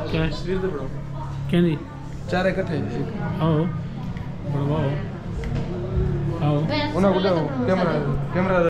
क्या है तस्वीर तो बड़ो कहनी चार इकट्ठे आओ बढ़वाओ आओ उन्हें कैमरा कैमरा